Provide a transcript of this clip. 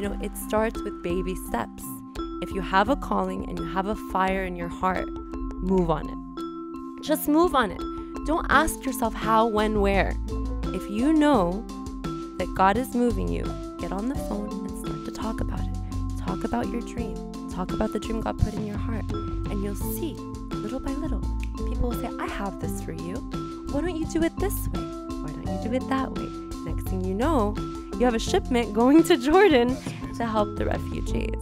It starts with baby steps. If you have a calling and you have a fire in your heart, move on it. Just move on it. Don't ask yourself how, when, where. If you know that God is moving you, get on the phone and start to talk about it. Talk about your dream. Talk about the dream God put in your heart. And you'll see, little by little, people will say, I have this for you. Why don't you do it this way? Why don't you do it that way? Next thing you know, you have a shipment going to Jordan to help the refugees.